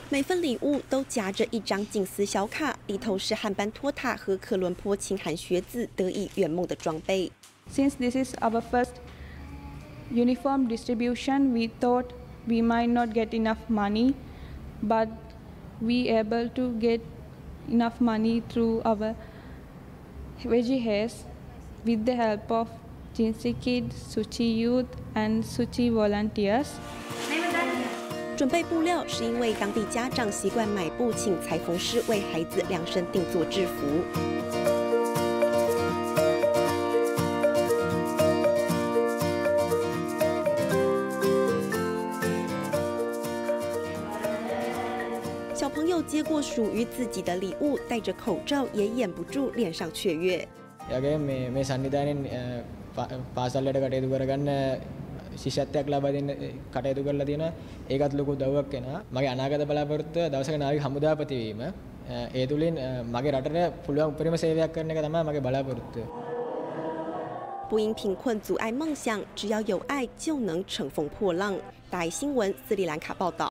每份礼物都夹着一张金丝小卡，里头是汉班托塔和科伦坡清寒学子得以圆梦的装备。 Since this is our first uniform distribution, we thought we might not get enough money, but we able to get enough money through our veggie hairs with the help of Jinsi Kids, Suchi Youth, and Suchi volunteers. 准备布料是因为当地家长习惯买布请裁缝师为孩子量身定做制服。小朋友接过属于自己的礼物，戴着口罩也掩不住脸上雀跃。 මේ සන්නිධානයෙන් පාසල්ලට කටයුතු කරගන්න ශිෂ්‍යත්වයක් ලබා දෙන්න කටයුතු කරලා තියෙනවා. ඒකත් ලොකු උදව්වක් වෙනවා. මගේ අනාගත බලාපොරොත්තුව දවසක නාවික හමුදාපති වීම. ඒ තුලින් මගේ රටට පුළුවන් උපරිම සේවයක් කරන එක තමයි මගේ බලාපොරොත්තුව. 不因贫困阻碍梦想，只要有爱就能乘风破浪。大爱新闻斯里兰卡报道。